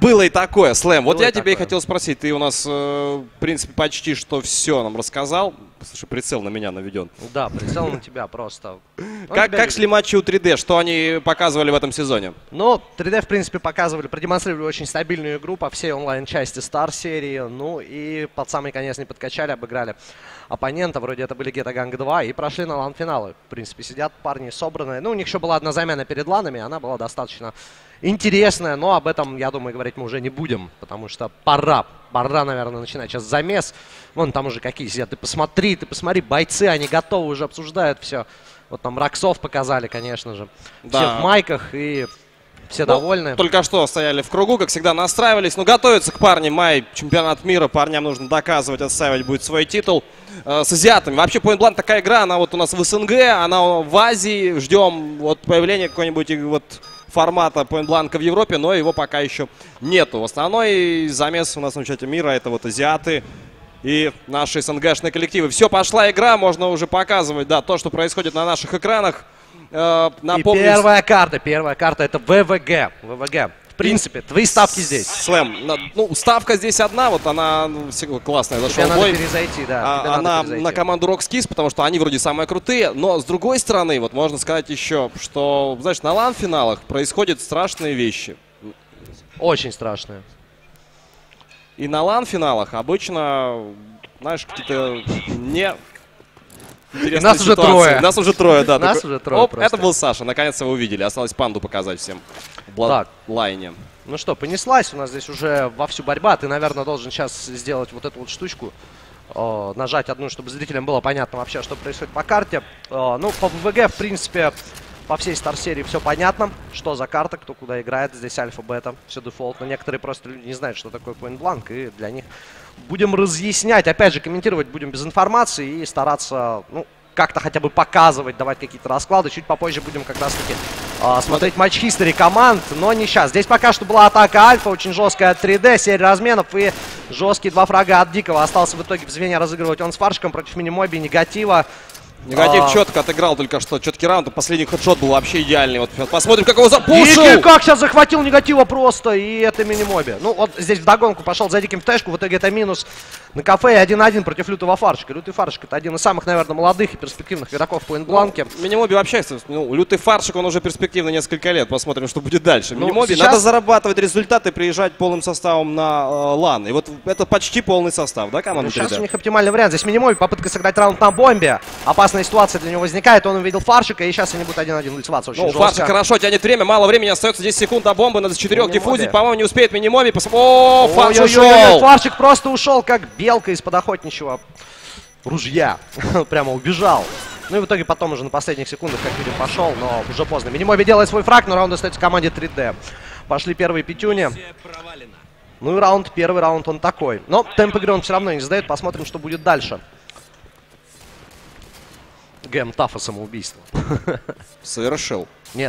было и такое, Слэм. Вот я тебе и такое. хотел спросить. Ты у нас, в принципе, почти что все нам рассказал. Слушай, прицел на меня наведен. Да, прицел на тебя просто. Как шли матчи у 3D? Что они показывали в этом сезоне? Ну, 3D, в принципе, показывали, продемонстрировали очень стабильную игру по всей онлайн-части Star-серии. Ну и под самый конец не подкачали, обыграли оппонента. Вроде это были Гетто Ганг 2 и прошли на лан-финалы. В принципе, сидят парни собранные. Ну, у них еще была одна замена перед ланами, она была достаточно интересная. Но об этом, я думаю, говорить мы уже не будем, потому что пора, наверное, начинать сейчас замес. Вон там уже какие сидят. Ты посмотри, бойцы, они готовы, уже обсуждают все. Вот там Роксов показали, конечно же. Да. Все в майках и все довольны. Только что стояли в кругу, как всегда настраивались. Но готовятся к парням. Май, чемпионат мира. Парням нужно доказывать, отстаивать будет свой титул. С азиатами. Вообще, Point Blank такая игра, она вот у нас в СНГ, она в Азии. Ждем вот появления какой-нибудь вот формата Point Blank в Европе, но его пока еще нету. Основной замес у нас на чемпионате мира это вот азиаты и наши СНГшные коллективы. Все, пошла игра, можно уже показывать, да, то, что происходит на наших экранах. Напомню, и первая карта это ВВГ. В принципе, твои ставки здесь. Слэм, ну, ставка здесь одна, вот она классная, зашел Тебе бой. надо перезайти, да. Она на команду Rockskis, потому что они вроде самые крутые, но с другой стороны, вот можно сказать еще, что, знаешь, на лан-финалах происходят страшные вещи. Очень страшные. И на лан-финалах обычно, знаешь, какие-то не... Нас уже трое. Нас уже трое, да. Нас уже трое. Оп, это был Саша, наконец-то вы увидели. Осталось панду показать всем в Bloodline. Ну что, понеслась у нас здесь уже вовсю борьба. Ты, наверное, должен сейчас сделать вот эту вот штучку. Нажать одну, чтобы зрителям было понятно вообще, что происходит по карте. Ну, по ВВГ, в принципе, по всей Стар-серии все понятно. Что за карта, кто куда играет. Здесь альфа-бета, все дефолтно. Некоторые просто люди не знают, что такое Point Blank. И для них будем разъяснять. Опять же, комментировать будем без информации и стараться, ну, как-то хотя бы показывать, давать какие-то расклады. Чуть попозже будем как раз-таки смотреть матч-хистори команд, но не сейчас. Здесь пока что была атака Альфа, очень жесткая от 3D, серия разменов и жесткие 2 фрага от Дикого. Остался в итоге в звене разыгрывать он с Фаршиком против Минимоби, Негатива. Негатив четко отыграл только что, четкий раунд. Последний хедшот был вообще идеальный. Вот посмотрим, как его запушил. Дикий как сейчас захватил Негатива просто, и это Минимоби. Ну вот здесь вдогонку пошел за Диким в тэшку, в итоге это минус на кафе 1-1 против Лютого Фаршика. Лютый Фаршик это один из самых, наверное, молодых и перспективных игроков в Point Blank. Минимоби вообще, ну, Лютый Фаршик, он уже перспективный несколько лет. Посмотрим, что будет дальше. Ну, Минимоби сейчас... надо зарабатывать результаты, приезжать полным составом на лан. И вот это почти полный состав, да, команда? Сейчас у них оптимальный вариант. Здесь Минимоби, попытка сыграть раунд на бомбе. Опасная ситуация для него возникает. Он увидел Фаршика, и сейчас они будут 1-1 лицеваться очень жестко. Фаршик хорошо тянет время, мало времени остается, 10 секунд до бомбы, надо с 4 диффузить. По-моему, не успеет Минимоби. О, Фарш ушел! Фаршик просто ушел, как белка из-под охотничьего ружья. Прямо убежал. Ну и в итоге потом уже на последних секундах, как видим, пошел, но уже поздно. Минимоби делает свой фраг, но раунд остается команде 3D. Пошли первые пятюни. Ну и первый раунд он такой. Но темп игры он все равно не сдает. Посмотрим, что будет дальше. Гэм Тафа самоубийство. Совершил. Нет.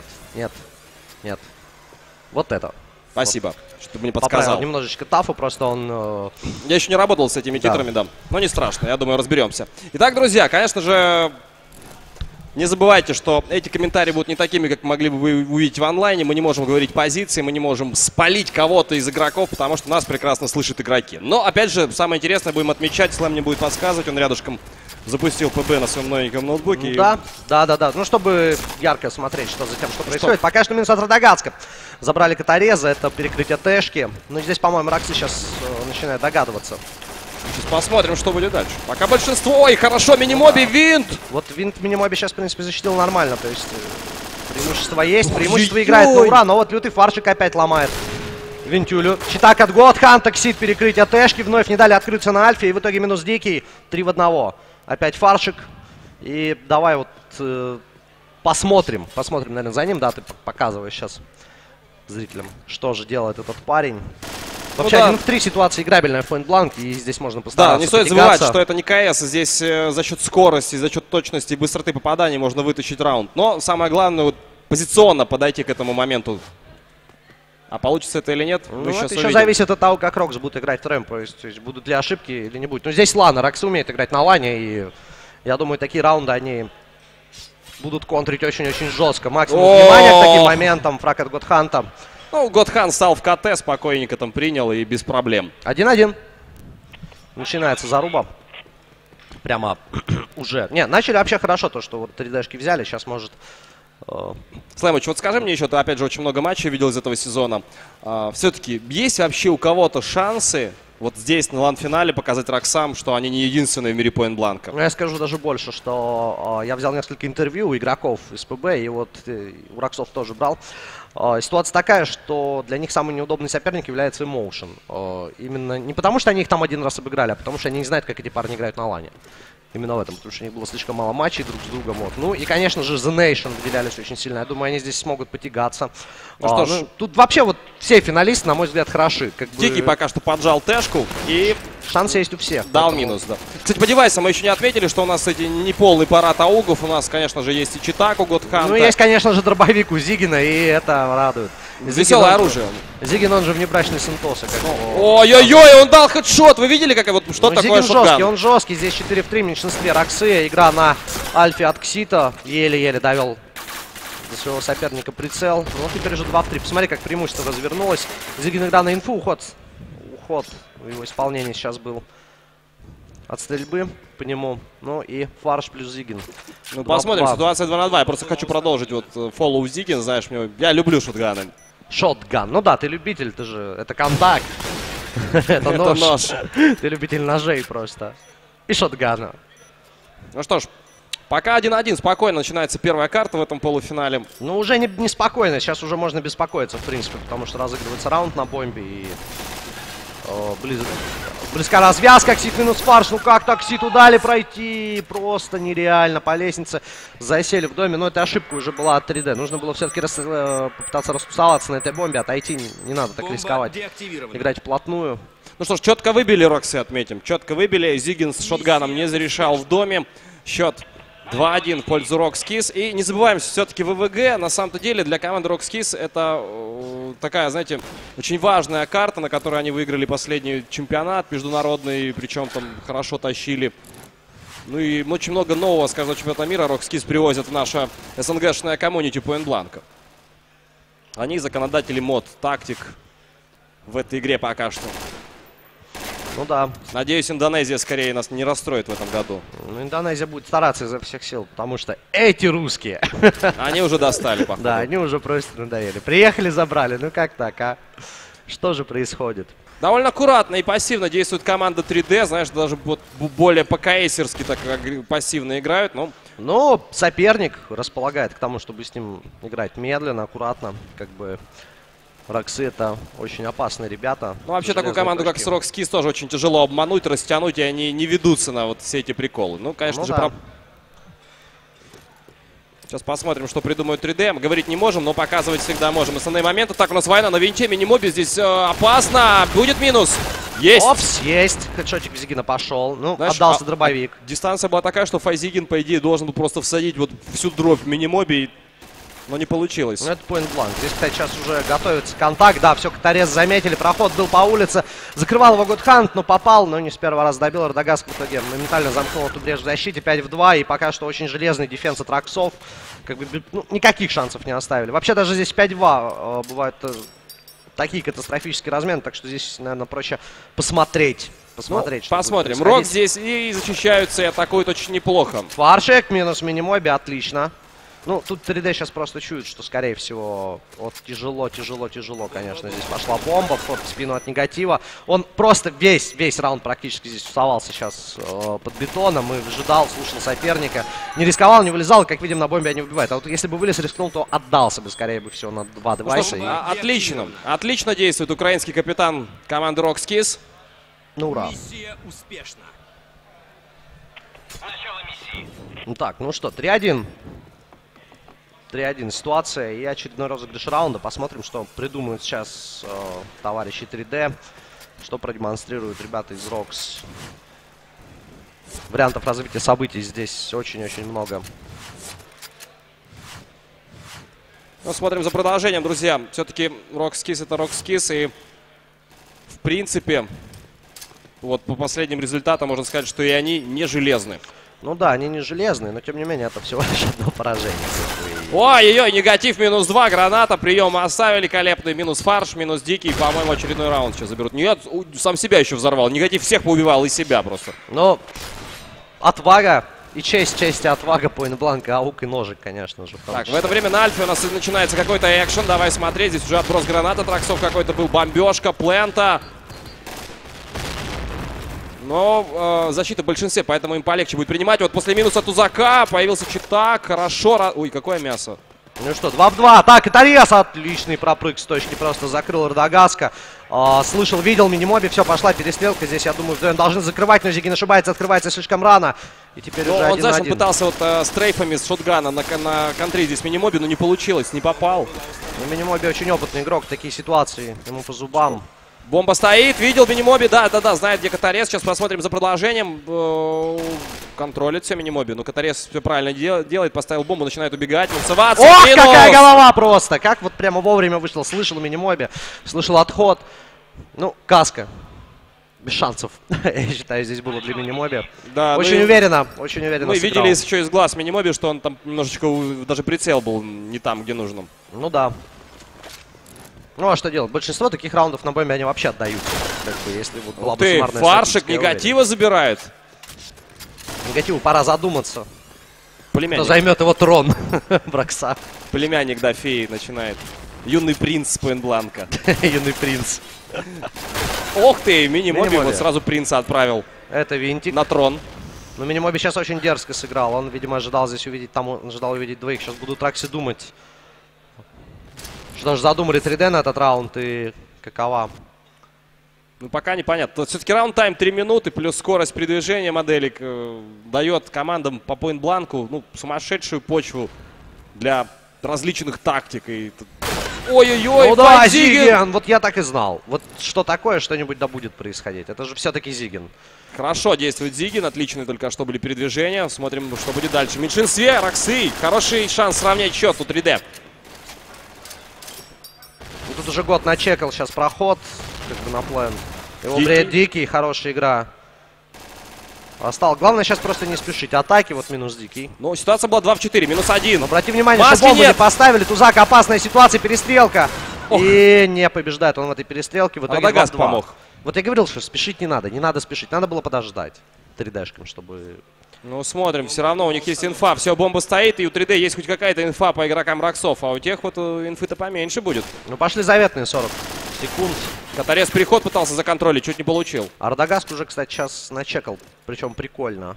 Вот это. Спасибо, вот. что ты мне подсказал. Немножечко Тафу, просто он... Я еще не работал с этими титрами, да. Но не страшно, я думаю, разберемся. Итак, друзья, конечно же, не забывайте, что эти комментарии будут не такими, как могли бы вы увидеть в онлайне. Мы не можем говорить позиции, мы не можем спалить кого-то из игроков, потому что нас прекрасно слышат игроки. Но, опять же, самое интересное будем отмечать, Слэм мне будет подсказывать, он рядышком запустил ПБ на своем новеньком ноутбуке. Да. Ну, чтобы ярко смотреть, что за тем, что происходит. Пока что минус от Радагатска. Забрали Катареза, это перекрытие Тэшки. Но здесь, по-моему, Рокси сейчас начинает догадываться. Сейчас посмотрим, что будет дальше. Пока большинство. Ой, хорошо, Минимоби, винт! Вот винт Минимоби сейчас, в принципе, защитил нормально. То есть преимущество есть, преимущество играет на ура. Но вот Лютый Фаршик опять ломает Винтюлю. Читак от Годхан, таксит, перекрытие Тэшки. Вновь не дали открыться на Альфе. И в итоге минус Дикий. 3 в 1. Опять Фаршик. И давай вот посмотрим. Посмотрим, наверное, за ним. Да, ты показываешь сейчас зрителям, что же делает этот парень. Вообще, 1 в 3 ситуация играбельная в Point Blank, и здесь можно постараться. Да, не стоит забывать, что это не КС. Здесь за счет скорости, за счет точности и быстроты попаданий можно вытащить раунд. Но самое главное, вот, позиционно подойти к этому моменту. А получится это или нет, ну, это еще зависит от того, как Рокс будет играть в рэм. То есть будут ли ошибки или не будет. Но здесь Лана. Рокс умеет играть на лане, и я думаю, такие раунды, они будут контрить очень-очень жестко. Максимум внимания к таким моментам. Фраг от Годханта. Ну, Godhand стал в КТ, спокойненько там принял и без проблем. 1-1. Начинается заруба. Прямо уже. Не, начали вообще хорошо, то, что вот 3D-шки взяли. Сейчас может... Слаймыч, вот скажи мне еще, ты опять же очень много матчей видел из этого сезона. Все-таки есть вообще у кого-то шансы вот здесь на лан-финале показать Роксам, что они не единственные в мире Point-Blank? Ну, я скажу даже больше, что я взял несколько интервью у игроков из ПБ, и вот у Роксов тоже брал. Ситуация такая, что для них самый неудобный соперник является Emotion. Именно не потому, что они их там один раз обыграли, а потому что они не знают, как эти парни играют на лане. Именно в этом, потому что у них было слишком мало матчей друг с другом. Вот. Ну и, конечно же, The Nation выделялись очень сильно. Я думаю, они здесь смогут потягаться. Ну что ж, тут вообще вот все финалисты, на мой взгляд, хороши. Как бы... Дикий пока что поджал тэшку и... Шанс есть у всех. Дал минус, да. Кстати, по девайсам мы еще не отметили, что у нас, кстати, не полный парад аугов. У нас, конечно же, есть и читак у Godhand. Ну, есть, конечно же, дробовик у Зигина, и это радует. Веселое оружие. Зигин, он же внебрачный Сентоса. Ой-ой-ой, он дал хедшот. Вы видели, как вот что такое Зигин шотган? жесткий, он жесткий. Здесь 4 в 3 в меньшинстве. Роксы, игра на альфе от Ксита. Еле-еле довел до своего соперника прицел. Ну, теперь уже 2 в 3. Посмотри, как преимущество развернулось. Зигин игра на инфу. Уход в его исполнении сейчас был от стрельбы по нему. Ну и фарш плюс Зигин. Ну, посмотрим, ситуация 2 на 2. Я просто хочу продолжить вот фоллоу Зигин, знаешь, я люблю шотганы. Шотган. Ну да, ты любитель, ты же... Это контакт. Это нож. Ты любитель ножей просто. И шотгана. Ну что ж, пока 1-1. Спокойно начинается первая карта в этом полуфинале. Ну, уже не спокойно. Сейчас уже можно беспокоиться, в принципе, потому что разыгрывается раунд на бомбе и... Близка развязка, Ксит минус фарш. Ну как так Кситу дали пройти? Просто нереально. По лестнице засели в доме. Но это ошибка уже была от 3D. Нужно было все-таки попытаться раскусоваться на этой бомбе. Отойти не надо так рисковать. Играть вплотную. Ну что ж, четко выбили Рокси, отметим. Четко выбили. Зигин с шотганом не зарешал в доме. Счет 2-1 в пользу Roxkiss. И не забываем, все-таки ВВГ на самом-то деле для команды Roxkiss это такая, знаете, очень важная карта, на которой они выиграли последний чемпионат международный, причем там хорошо тащили. Ну и очень много нового с каждого чемпионата мира Roxkiss привозят в наше СНГшное комьюнити Point-Blank. Они законодатели мод, тактик в этой игре пока что. Ну да. Надеюсь, Индонезия скорее нас не расстроит в этом году. Ну, Индонезия будет стараться изо всех сил, потому что эти русские... Они уже достали, походу. Да, они уже просто надоели. Приехали, забрали. Ну как так, а? Что же происходит? Довольно аккуратно и пассивно действует команда 3D. Знаешь, даже вот более по-кейсерски так пассивно играют. Но соперник располагает к тому, чтобы с ним играть медленно, аккуратно. Как бы Роксы это очень опасные ребята. Ну, вообще такую команду, как Roxkiss, тоже очень тяжело обмануть, растянуть, и они не ведутся на вот все эти приколы. Ну, конечно же, Сейчас посмотрим, что придумают 3D. Мы говорить не можем, но показывать всегда можем. Основные моменты. Так, у нас война на винте, мини-моби. Здесь опасно. Будет минус. Есть. Опс, есть. Хедшотик Зигина пошел. Ну, знаешь, отдался дробовик. Дистанция была такая, что Файзигин, по идее, должен был просто всадить вот всю дробь в мини-моби. Но не получилось. Ну, это Point-Blank. Здесь, кстати, сейчас уже готовится контакт. Да, все, Катарез заметили. Проход был по улице. Закрывал его Godhand, но попал. Но не с первого раза добил. Радагас в итоге моментально замкнул эту брешь в защите. 5 в 2. И пока что очень железный дефенс от Роксов. Как бы, ну, никаких шансов не оставили. Вообще, даже здесь 5-2 бывают такие катастрофические размены. Так что здесь, наверное, проще посмотреть. Посмотрим. Рок здесь и защищаются, и атакуют очень неплохо. Фаршик минус мини-моби. Отлично. Ну, тут 3D сейчас просто чует, что, скорее всего, вот тяжело, конечно, здесь пошла бомба в спину от негатива. Он просто весь раунд практически здесь вставался сейчас под бетоном и выжидал, слушал соперника. Не рисковал, не вылезал, как видим, на бомбе они убивают. А вот если бы вылез, рискнул, то отдался бы, скорее бы, всего на 2 девайса. Отлично. Отлично действует украинский капитан команды Roxkiss. Ну, ура. Миссия успешна. Начало миссии. Ну так, ну что, 3-1. 3-1 ситуация и очередной розыгрыш раунда. Посмотрим, что придумают сейчас товарищи 3D. Что продемонстрируют ребята из Rox. Вариантов развития событий здесь очень-очень много. Ну, смотрим за продолжением, друзья. Все-таки Roxkiss это Roxkiss. И, в принципе, вот по последним результатам можно сказать, что и они не железны. Ну да, они не железные, но тем не менее это всего лишь одно поражение. Ой-ой-ой, негатив минус 2, граната, прием оставили великолепный, минус фарш, минус дикий, по-моему, очередной раунд сейчас заберут. Нет, сам себя еще взорвал, негатив всех поубивал, и себя просто. Ну, отвага и честь и отвага, Point-Blank, аук и ножик, конечно же. Так, в это время на Альфе у нас начинается какой-то экшен, давай смотреть, здесь уже отброс граната, Траксов какой-то был, бомбежка, плента. Но защита в большинстве, поэтому им полегче будет принимать. Вот после минуса Тузака появился Читак. Хорошо. Ой, какое мясо. Ну что, 2 в 2. Так, и Торез. Отличный пропрыг с точки. Просто закрыл Радагаска. Слышал, видел Минимоби. Все, пошла перестрелка. Здесь, я думаю, вдвоем должны закрывать. Но Зигин ошибается. Открывается слишком рано. И теперь уже он, знаешь, он 1-1. пытался вот стрейфами с шотгана на контре здесь Минимоби, но не получилось, не попал. Ну, Минимоби очень опытный игрок. Такие ситуации ему по зубам. Бомба стоит, видел Минимоби, да, знает, где Катарес. Сейчас посмотрим за продолжением. Контролит все Минимоби. Ну, Катарес все правильно делает, поставил бомбу, начинает убегать, танцеваться. Ох, какая голова просто! Как вот прямо вовремя вышел. Слышал Минимоби, слышал отход. Ну, каска. Без шансов, я считаю, здесь было для Минимоби. Да, очень уверенно Мы видели еще из глаз Минимоби, что он там немножечко, даже прицел был не там, где нужно. Ну да. Ну а что делать? Большинство таких раундов на бомбе они вообще отдают. Как бы, если вот была бы суммарная фаршик негатива забирает. Негативу пора задуматься. Племянник. Кто займет его трон. Бракса. Племянник, да, феи начинает. Юный принц Point-Blank. Юный принц. Ох ты, Минимоби вот сразу принца отправил. Это винтик. На трон. Но Минимоби сейчас очень дерзко сыграл. Он, видимо, ожидал здесь увидеть, там он ожидал увидеть двоих. Сейчас будут Тракси думать. Что же задумали 3D на этот раунд и какова? Ну, пока непонятно. Все-таки раунд-тайм 3 минуты, плюс скорость передвижения моделек дает командам по Point-Blank, ну, сумасшедшую почву для различных тактик. И... Ой-ой-ой, ну да, Зиген! Вот я так и знал. Вот что такое, что-нибудь да будет происходить. Это же все-таки Зиген. Хорошо действует Зиген, отличные только что были передвижения. Смотрим, что будет дальше. В меньшинстве Роксы, хороший шанс сравнять счет у 3D. Тут уже год начекал сейчас проход, как бы на план. Его бреет Дикий, хорошая игра. Главное сейчас просто не спешить. Атаки, вот минус Дикий. Ну, ситуация была 2 в 4, минус 1. Обрати внимание, что бомбу не поставили. Тузак, опасная ситуация, перестрелка. Ох. И не побеждает он в этой перестрелке. В итоге Радагас помог. Вот я говорил, что спешить не надо спешить. Надо было подождать 3D-шкам, чтобы... Ну, смотрим, все равно у них есть инфа. Все, бомба стоит, и у 3D есть хоть какая-то инфа по игрокам Роксов. А у тех вот инфы-то поменьше будет. Ну, пошли заветные 40 секунд. Катарес переход пытался законтролить, чуть не получил. Ардагаск уже, кстати, сейчас начекал. Причем прикольно.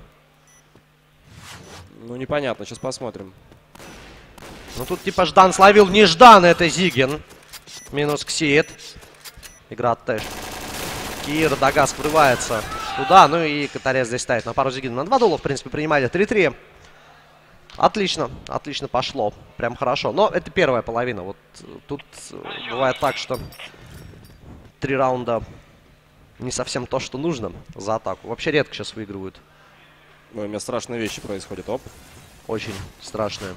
Ну, непонятно, сейчас посмотрим. Ну, тут типа Ждан словил неждан, это Зиген. Минус Ксиет. Игра от Тэш. Кир, Дагаск врывается туда, ну и Катарес здесь ставит на пару Зигина. На 2 дула, в принципе, принимали 3-3. Отлично, отлично пошло. Прям хорошо. Но это первая половина. Вот тут бывает так, что 3 раунда не совсем то, что нужно за атаку. Вообще редко сейчас выигрывают. Ой, у меня страшные вещи происходят. Оп. Очень страшные.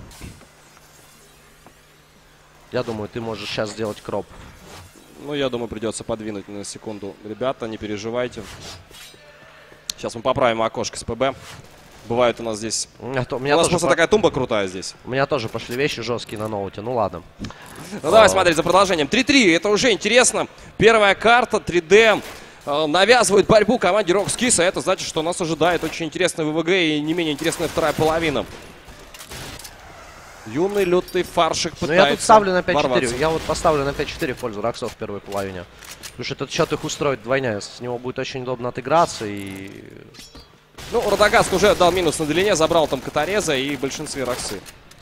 Я думаю, ты можешь сейчас сделать кроп. Ну, я думаю, придется подвинуть на секунду. Ребята, не переживайте. Сейчас мы поправим окошко с ПБ. Бывает у нас здесь... У нас просто такая тумба крутая здесь. У меня тоже пошли вещи жесткие на ноуте. Ну ладно. Ну давай смотреть за продолжением. 3-3. Это уже интересно. Первая карта 3D навязывает борьбу команде Rockskis. А это значит, что нас ожидает очень интересная ВВГ и не менее интересная вторая половина. Юный лютый фаршик пытается. Ну я тут ставлю на 5-4. ворваться. Я вот поставлю на 5-4 в пользу Роксов в первой половине. Потому что этот счет их устроит двойня. С него будет очень удобно отыграться и... Ну, Радагаск уже дал минус на длине, забрал там Катареза и в большинстве Роксы.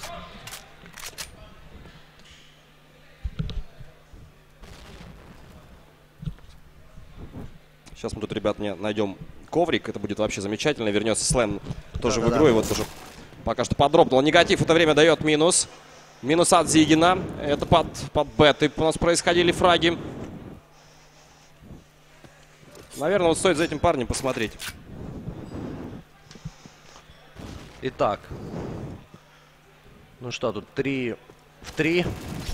Сейчас мы тут, ребят, найдем коврик. Это будет вообще замечательно. Вернется Слэм тоже в игру. И вот уже пока что подробно. Негатив в это время дает минус. Минус от Зигина. Это под беты у нас происходили фраги. Наверное, вот стоит за этим парнем посмотреть. Итак. Ну что, тут 3 в 3.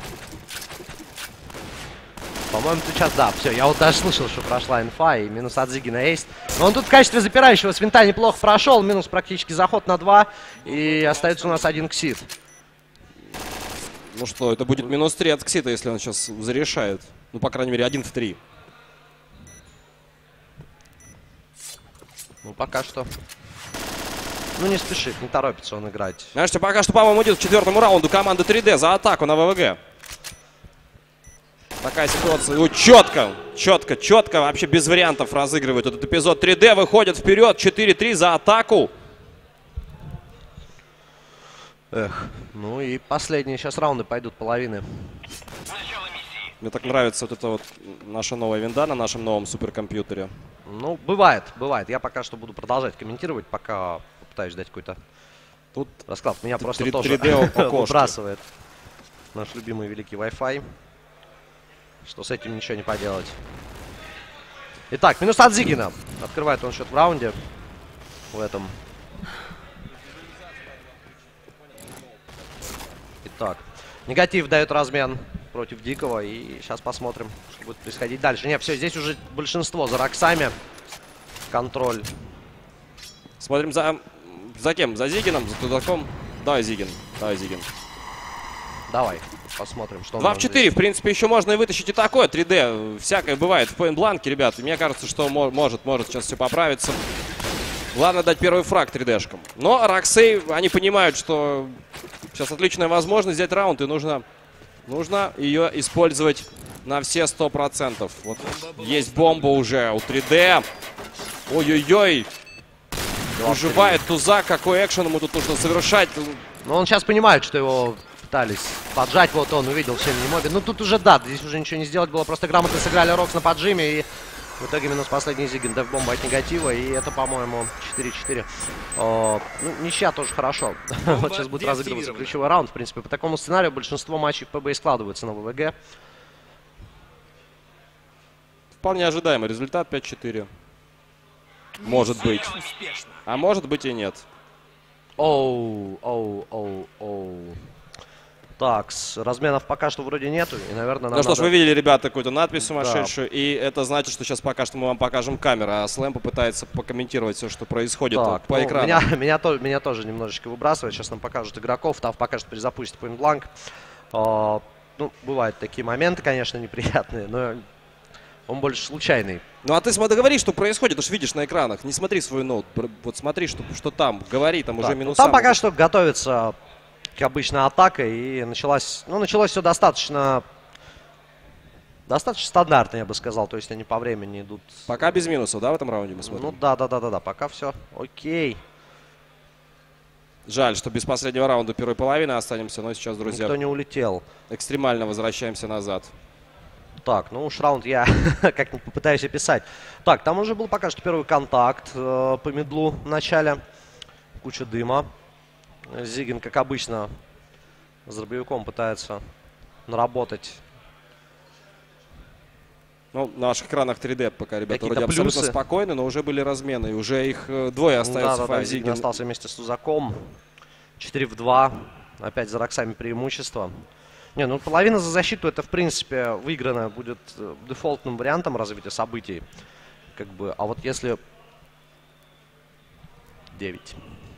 По-моему, сейчас, да, все. Я вот даже слышал, что прошла инфа, и минус от Зигина есть. Но он тут в качестве запирающего с винта неплохо прошел. Минус практически заход на 2. И остается у нас один Ксит. Ну что, это будет минус 3 от Ксита, если он сейчас зарешает. Ну, по крайней мере, 1 в 3. Ну, пока что. Ну, не спешит, не торопится он играть. Знаешь, что пока что, по-моему, идет к 4-му раунду команда 3D за атаку на ВВГ. Такая ситуация. Ну, четко, четко, четко, вообще без вариантов разыгрывает этот эпизод. 3D выходит вперед, 4-3 за атаку. Эх, ну и последние сейчас раунды пойдут, половины. Мне так нравится вот эта вот наша новая винда на нашем новом суперкомпьютере. Ну, бывает, бывает. Я пока что буду продолжать комментировать, пока попытаюсь дать какой-то Тут расклад. Меня просто 3D тоже окошки. выбрасывает наш любимый великий Wi-Fi. Что с этим ничего не поделать. Итак, минус от Зигина. Открывает он счет в раунде. В этом. Итак, негатив дает размен против Дикого. И сейчас посмотрим, что будет происходить дальше. Не, все, здесь уже большинство за Роксами. Контроль. Смотрим за кем? За Зигином, за Тудаком? Давай, Зигин. Давай, Зигин. Давай, посмотрим, что 2 в 4, в принципе, еще можно и вытащить и такое. 3D, всякое бывает в поинт-бланке, ребят. Мне кажется, что может сейчас все поправиться. Главное дать первый фраг 3D-шкам. Но Роксей, они понимают, что сейчас отличная возможность взять раунд, и нужно ее использовать на все 100%. Вот есть бомба уже у 3D. Ой-ой-ой. Уживает туза, какой экшен ему тут нужно совершать. Но он сейчас понимает, что его пытались поджать. Вот он увидел все не мобы. Ну тут уже да, здесь уже ничего не сделать было. Просто грамотно сыграли Рокс на поджиме. И в итоге минус последний Зигин. Деф-бомба от негатива. И это, по-моему, 4-4. Ну, ничья тоже хорошо. Вот сейчас будет разыгрываться ключевой раунд. В принципе, по такому сценарию большинство матчей в ПБ и складываются на ВВГ. Вполне ожидаемый результат 5-4. Может быть. А может быть и нет. Оу. Так, разменов пока что вроде нету. И, наверное, нам Ну что ж, надо... вы видели, ребята, какую-то надпись сумасшедшую. Да. И это значит, что сейчас пока что мы вам покажем камеру. А Слэм попытается покомментировать все, что происходит так, по экрану. Меня тоже немножечко выбрасывает. Сейчас нам покажут игроков. Тав покажет перезапустить поинт-бланк. Ну, бывают такие моменты, конечно, неприятные, но он больше случайный. Ну а ты договори, что происходит, ты же видишь на экранах. Не смотри свой ноут, вот смотри, что там. Говори, там уже минуса. Там пока что готовится к обычной атаке. И началось все достаточно стандартно, я бы сказал. То есть они по времени идут. Пока без минусов, да, в этом раунде мы смотрим? Ну да, пока все окей. Жаль, что без последнего раунда первой половины останемся, но сейчас, друзья, никто не улетел. Экстремально возвращаемся назад. Так, ну уж раунд я как-нибудь попытаюсь описать. Так, там уже был пока что первый контакт по мидлу в начале. Куча дыма. Зигин, как обычно, с дробовиком пытается наработать. Ну, на наших экранах 3D пока ребята вроде абсолютно спокойны, но уже были размены. И уже их двое остается. Да, Зигин остался вместе с Тузаком. 4 в 2. Опять за Роксами преимущество. Не, ну половина за защиту это в принципе выиграно будет дефолтным вариантом развития событий. Как бы, а вот если 9.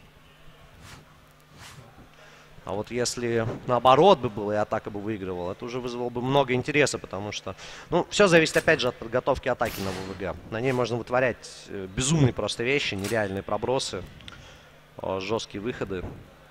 А вот если наоборот бы было и атака бы выигрывала, это уже вызвало бы много интереса, потому что, ну, все зависит опять же от подготовки атаки на ВВГ. На ней можно вытворять безумные просто вещи, нереальные пробросы, жесткие выходы.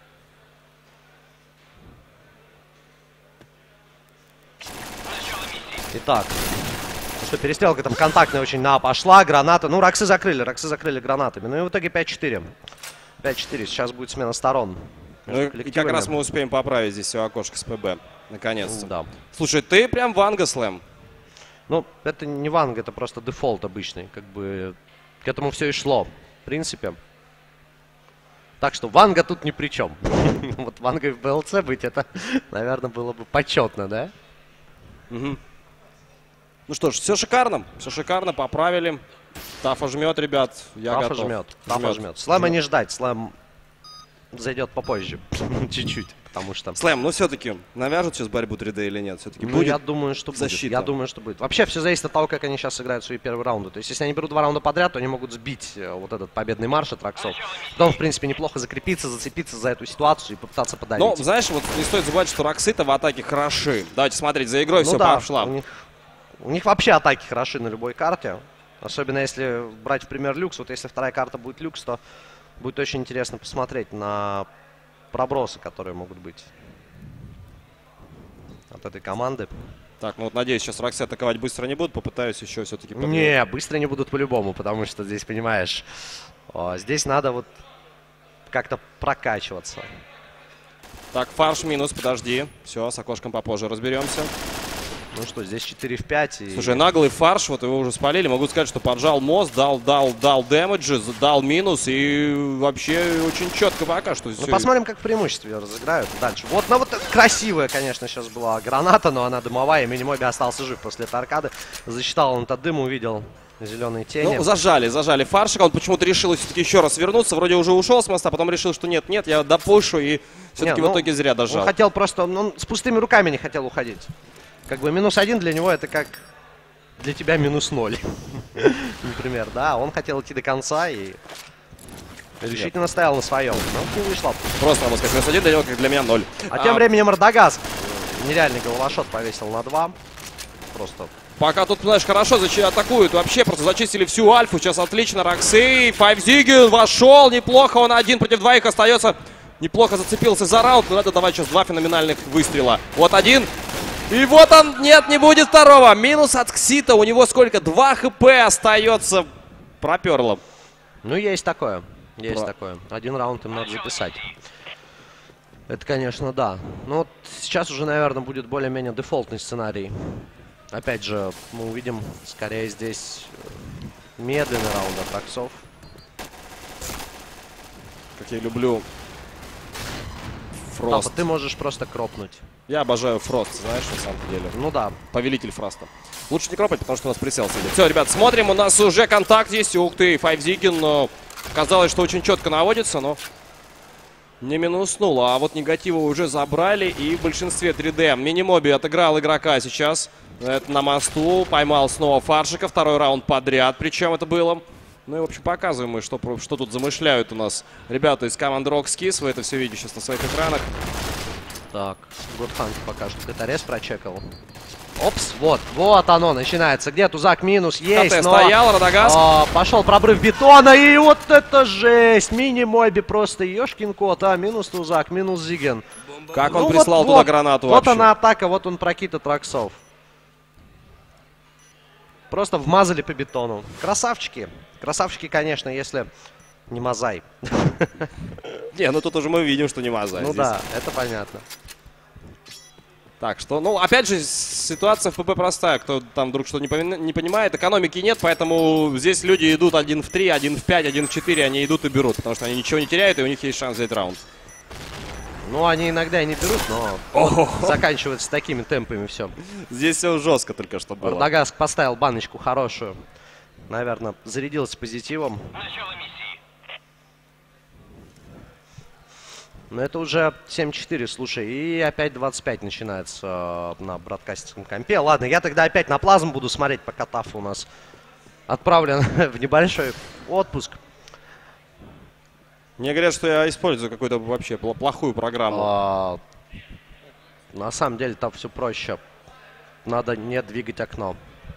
Итак, что перестрелка там контактная очень пошла, граната. Ну, Роксы закрыли гранатами. Ну и в итоге 5-4. 5-4, сейчас будет смена сторон. Ну, и как раз мы успеем поправить здесь все окошко с ПБ. Наконец-то. Да. Слушай, ты прям Ванга, Слэм. Ну, это не Ванга, это просто дефолт обычный. Как бы к этому все и шло, в принципе. Так что Ванга тут ни при чем. Вот Вангой в БЛЦ быть, это, наверное, было бы почетно, да? Угу. Ну что ж, все шикарно, поправили. Тафа жмет, ребят, я готов. Тафа жмет. Слэма не ждать, Слэм зайдет попозже, чуть-чуть. потому что... Слэм, ну все-таки навяжут сейчас борьбу 3D или нет? Все-таки Ну, будет я думаю, что будет. защита? Я думаю, что будет. Вообще все зависит от того, как они сейчас сыграют свои первые раунды. То есть, если они берут 2 раунда подряд, то они могут сбить вот этот победный марш от Роксов. Потом, в принципе, неплохо закрепиться, зацепиться за эту ситуацию и попытаться подавить. Ну, знаешь, вот не стоит забывать, что Роксы-то в атаке хороши. Давайте смотреть, за игрой все да, пошла. у них вообще атаки хороши на любой карте. Особенно если брать в пример люкс. Вот если вторая карта будет люкс, то будет очень интересно посмотреть на пробросы, которые могут быть от этой команды. Так, ну вот надеюсь, сейчас Роксы атаковать быстро не будут. Попытаюсь еще все-таки подъехать. Не, быстро не будут по-любому, потому что здесь, понимаешь, здесь надо вот как-то прокачиваться. Так, фарш минус, подожди. Все, с окошком попозже разберемся. Ну что, здесь 4 в 5. И... Слушай, наглый фарш, вот его уже спалили. Могу сказать, что поджал мост, дал дэмэджи, дал минус. И вообще очень четко пока что. Ну, посмотрим, как в преимуществе разыграют дальше. Вот, ну вот красивая, конечно, сейчас была граната, но она дымовая. И Минимоби остался жив после этой аркады. Засчитал он этот дым, увидел зеленые тени. Ну, зажали фаршика. Он почему-то решил все-таки еще раз вернуться. Вроде уже ушел с моста, потом решил, что нет, я допушу. И все-таки в итоге зря дожал. Он хотел просто, он с пустыми руками не хотел уходить. Как бы -1 для него это как для тебя -0. Например, да. Он хотел идти до конца и решительно стоял на своем. Но не вышло. Просто, надо сказать, -1 для него, как для меня 0. А тем временем Радагас нереальный головошот повесил на 2. Просто... Пока тут, знаешь, хорошо атакуют. Вообще просто зачистили всю альфу. Сейчас отлично. Роксы. Файвзиген вошел. Неплохо. Он 1 против 2 остается. Неплохо зацепился за раунд. Но надо давать сейчас 2 феноменальных выстрела. Вот 1. И вот он. Нет, не будет второго. Минус от Ксита. У него сколько? 2 хп остается. Проперло. Ну, есть такое. Есть такое. 1 раунд им надо записать. Это, конечно, да. Ну, вот сейчас уже, наверное, будет более-менее дефолтный сценарий. Опять же, мы увидим, скорее, здесь медленный раунд от Роксов. Как я люблю Фрост. Да, ты можешь просто кропнуть. Я обожаю Фрост, знаешь, на самом деле. Ну да. Повелитель Фроста. Лучше не кропать, потому что у нас прицел сидит. Все, ребят, смотрим. У нас уже контакт есть. Ух ты, Файвзиген. Казалось, что очень четко наводится, но не минуснул. А вот негатива уже забрали. И в большинстве 3D. Минимоби отыграл игрока сейчас. Это на мосту. Поймал снова фаршика. 2-й раунд подряд. Причем это было. Ну и, в общем, показываем мы, что тут замышляют у нас ребята из команды Rockskis. Вы это все видите сейчас на своих экранах. Так, Godhunt пока что КТРС прочекал. Опс, вот оно начинается. Где Тузак минус есть, КТ но... стоял, Радагас. Пошел пробрыв бетона, и вот это жесть! Мини-моби просто, ешкин кот, минус Тузак, минус Зиген. Как он прислал туда гранату Вот вообще. она атака, вот он прокид от Роксов. Просто вмазали по бетону. Красавчики. Красавчики, конечно, если не Мазай. Не, ну тут уже мы видим, что не Мазай. Ну здесь. да, это понятно. Так что, ну, опять же, ситуация в ПП простая. Кто там вдруг что-то не понимает, экономики нет, поэтому здесь люди идут 1 в 3, 1 в 5, 1 в 4, они идут и берут, потому что они ничего не теряют, и у них есть шанс взять раунд. Ну, они иногда и не берут, но заканчивается такими темпами все. Здесь все жестко только что было. Радагас поставил баночку хорошую. Наверное, зарядился позитивом. Но это уже 7-4, слушай. И опять 25 начинается на бродкастерском компе. Ладно, я тогда опять на плазму буду смотреть, пока Таф у нас отправлен в небольшой отпуск. Мне говорят, что я использую какую-то вообще плохую программу. На самом деле там все проще. Надо не двигать окно.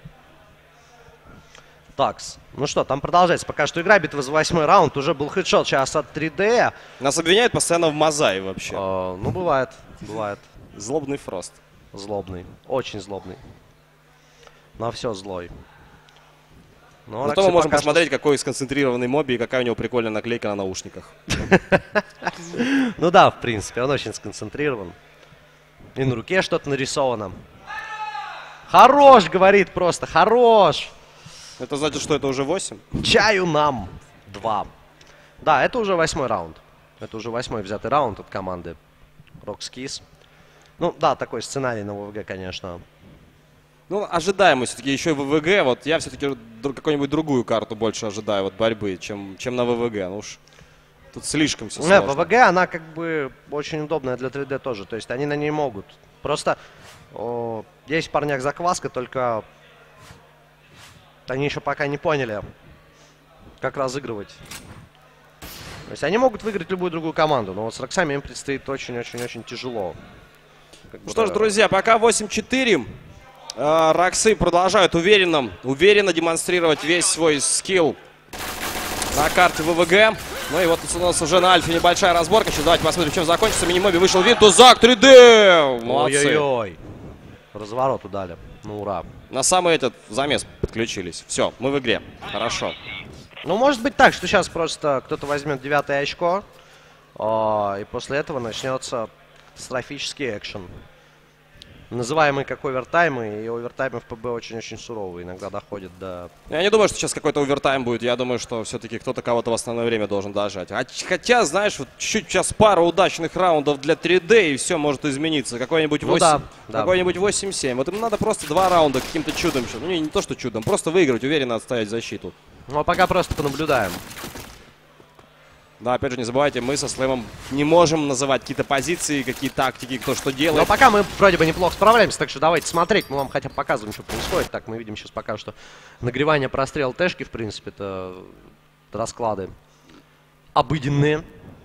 Такс. Ну что, там продолжается. Пока что игра, битва за 8-й раунд. Уже был хедшот сейчас от 3D. Нас обвиняют постоянно в Мазае вообще. Ну, бывает. Бывает. Злобный Фрост. Злобный. Очень злобный. На все злой. Но зато мы можем посмотреть, какой сконцентрированный моби и какая у него прикольная наклейка на наушниках. Ну да, в принципе, он очень сконцентрирован. И на руке что-то нарисовано. Хорош, говорит просто, хорош. Это значит, что это уже 8? Чаю нам 2. Да, это уже 8-й раунд. Это уже 8-й взятый раунд от команды Rockskis. Ну да, такой сценарий на ВВГ, конечно. Ну, ожидаемо все-таки еще и ВВГ. Вот я все-таки какую-нибудь другую карту больше ожидаю вот борьбы, чем на ВВГ. Ну уж Тут слишком все Нет, сложно. ВВГ, она как бы очень удобная для 3D тоже. То есть они на ней могут. Просто есть в парнях закваска, только они еще пока не поняли, как разыгрывать. То есть они могут выиграть любую другую команду, но вот с Роксами им предстоит очень-очень-очень тяжело. Ну что ж, друзья, пока 8-4. Роксы продолжают уверенно демонстрировать весь свой скилл на карте ВВГ. Ну и вот у нас уже на Альфе небольшая разборка. Сейчас давайте посмотрим, чем закончится. Минимоби вышел Винтузак 3D. Молодцы. Ой-ой-ой. Разворот удали. Ну ура. На самый этот замес подключились. Все, мы в игре. Хорошо. Ну, может быть так, что сейчас просто кто-то возьмет 9-е очко, и после этого начнется катастрофический экшен. Называемый как овертаймы, и овертаймы в ПБ очень-очень суровые, иногда доходят до... Я не думаю, что сейчас какой-то овертайм будет. Я думаю, что все-таки кто-то кого-то в основное время должен дожать. Хотя, знаешь, вот чуть-чуть сейчас пара удачных раундов для 3D, и все может измениться. Какой-нибудь 8, Ну, да. какой-нибудь 8-7. Вот им надо просто 2 раунда каким-то чудом. Ну, не то, что чудом, просто выиграть, уверенно отстоять защиту. Ну, а пока просто понаблюдаем. Да, опять же, не забывайте, мы со Слэмом не можем называть какие-то позиции, какие тактики, кто что делает. Но пока мы вроде бы неплохо справляемся, так что давайте смотреть. Мы вам хотя бы показываем, что происходит. Так, мы видим сейчас пока что нагревание, прострел тэшки, в принципе, это расклады обыденные.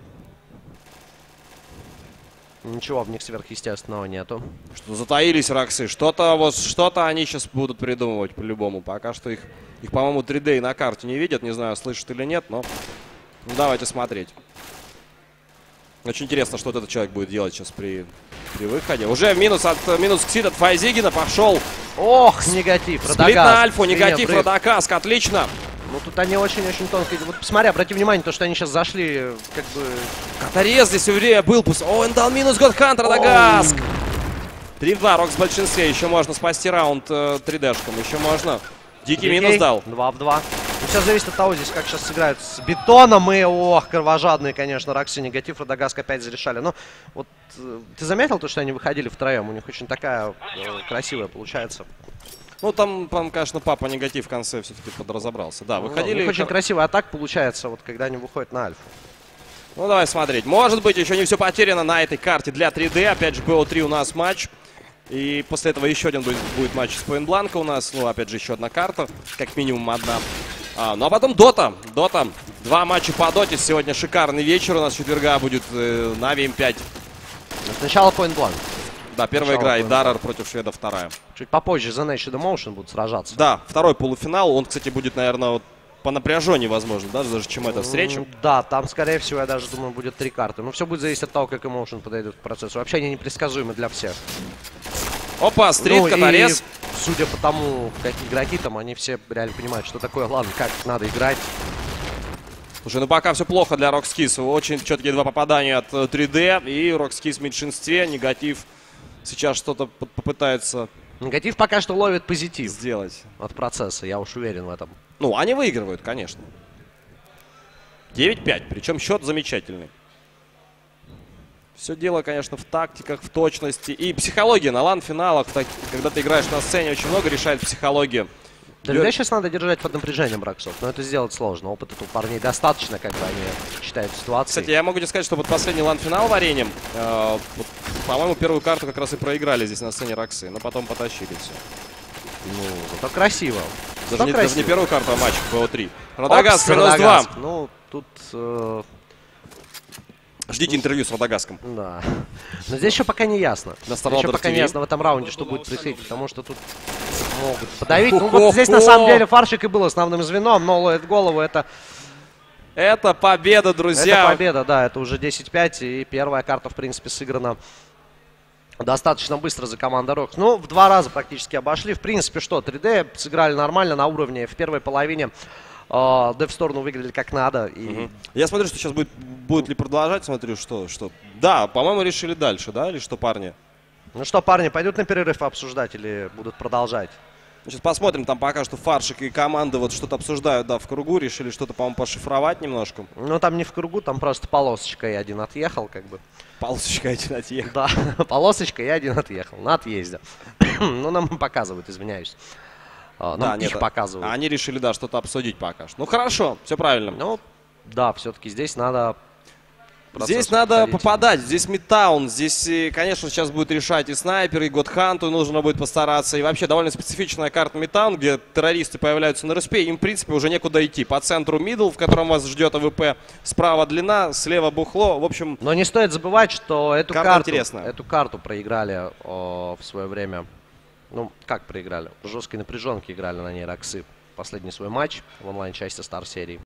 Ничего в них сверхъестественного нету. Что затаились Роксы, что-то они сейчас будут придумывать по-любому. Пока что их по-моему, 3D на карте не видят, не знаю, слышат или нет, но давайте смотреть. Очень интересно, что вот этот человек будет делать сейчас при выходе. Уже минус ксит от Файзигена пошел. Ох, негатив. Сплит на Альфу, негатив, Радагаск, отлично. Ну тут они очень-очень тонкие. Вот посмотри, обрати внимание, то, что они сейчас зашли, как бы... Катарез здесь время был. О, он дал минус Годхант, Радагаск. 3-2, Рокс в большинстве. Еще можно спасти раунд 3D-шком. Еще можно. Дикий минус дал. 2 в 2. Ну, сейчас зависит от того, здесь как сейчас сыграют с бетоном. И, ох, кровожадные, конечно, Роксы, негатив, Радагаск опять зарешали. Но вот ты заметил то, что они выходили втроем? У них очень такая красивая получается. Ну, там, конечно, папа негатив в конце все-таки подразобрался. Да, выходили... У них очень красивый атак получается, вот когда они выходят на Альфу. Ну, давай смотреть. Может быть, еще не все потеряно на этой карте для 3D. Опять же, BO3 у нас матч. И после этого еще один будет матч с Point Blank у нас. Ну, опять же, еще одна карта. Как минимум одна. Ну, а потом Дота. Дота. 2 матча по Доте. Сегодня шикарный вечер у нас четверга будет на ВМ5. Сначала Point Blank. Да, первая игра и Даррер против шведа, вторая. Чуть попозже The Nation и The Motion будут сражаться. Да, второй полуфинал. Он, кстати, будет, наверное, вот по напряжению, возможно, даже чем эта встреча. Да, там, скорее всего, я даже думаю, будет 3 карты. Но все будет зависеть от того, как Emotion подойдет к процессу. Вообще они непредсказуемы для всех. Опа, стрит, Катарез. Судя по тому, какие игроки там, они все реально понимают, что такое, ладно, как надо играть. Слушай, ну пока все плохо для Roxkiss. Очень четкие 2 попадания от 3D. И Roxkiss в меньшинстве. Негатив сейчас что-то попытается... Негатив пока что ловит позитив сделать от процесса, я уж уверен в этом. Ну, они выигрывают, конечно. 9-5, причем счет замечательный. Все дело, конечно, в тактиках, в точности. И психология на лан-финалах, когда ты играешь на сцене, очень много решает психология. Да, людей сейчас надо держать под напряжением Роксов, но это сделать сложно. Опыта у парней достаточно, как бы они читают ситуацию. Кстати, я могу тебе сказать, что вот последний лан-финал вареньем, по-моему, первую карту как раз и проиграли здесь на сцене Роксы, но потом потащили все. Ну, зато красиво. Даже не первую карту, а матч BO3. Радагаск минус 2. Ну, тут... Ждите интервью с Радагаском. Да. Но здесь еще пока не ясно. Еще пока не ясно в этом раунде, что будет происходить, потому что тут могут подавить. Ну, вот здесь на самом деле Фаршик и был основным звеном, но ловит голову, это... Это победа, друзья. Это победа, да, это уже 10-5, и первая карта, в принципе, сыграна достаточно быстро за командой Рокс. Ну, в 2 раза практически обошли. В принципе, что, 3D сыграли нормально на уровне. В первой половине Dev в сторону выиграли как надо. И... Я смотрю, что сейчас будет ли продолжать, смотрю, что. Да, по-моему, решили дальше, да, или что, парни? Ну что, парни, пойдут на перерыв обсуждать или будут продолжать? Сейчас посмотрим, там пока что Фаршик и команда вот что-то обсуждают, да, в кругу, решили что-то, по-моему, пошифровать немножко. Ну, там не в кругу, там просто полосочка и один отъехал, как бы. Полосочка один отъехал. Да, полосочка и один отъехал, на отъезде. Ну, нам показывают, извиняюсь. Нам их показывают. Они решили, да, что-то обсудить пока что. Ну, хорошо, все правильно. Ну, да, все-таки здесь надо Здесь надо попадать, здесь Мидтаун, здесь, конечно, сейчас будет решать и снайпер, и Годханту нужно будет постараться. И вообще довольно специфичная карта Мидтаун, где террористы появляются на респе, им, в принципе, уже некуда идти. По центру мидл, в котором вас ждет АВП, справа длина, слева бухло, в общем... Но не стоит забывать, что эту карту проиграли в свое время. Ну, как проиграли? В жесткой напряженке играли на ней Роксы. Последний свой матч в онлайн-части Star серии.